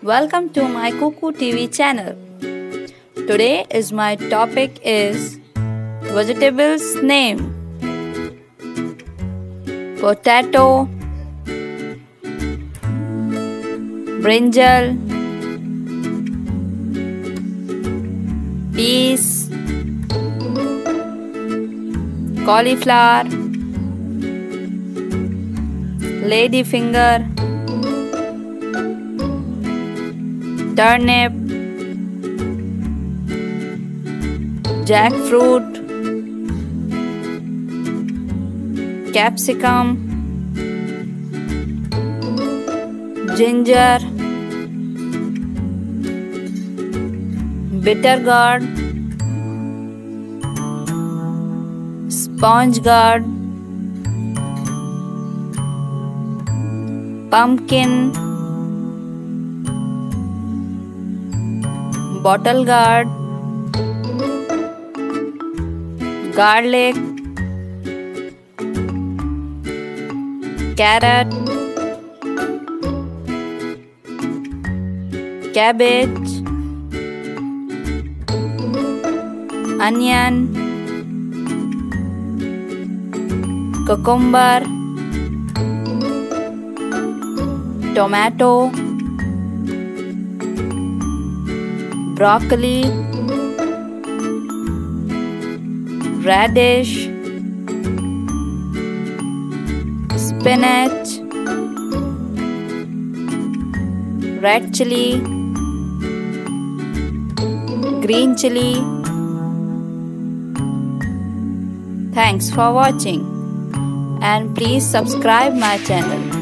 Welcome to my Cuckoo TV channel. Today is my topic is vegetables name. Potato, brinjal, peas, cauliflower, ladyfinger, turnip, jackfruit, capsicum, ginger, bitter gourd, sponge gourd, pumpkin, bottle gourd, garlic, carrot, cabbage, onion, cucumber, tomato, broccoli, radish, spinach, red chili, green chili. Thanks for watching and please subscribe my channel.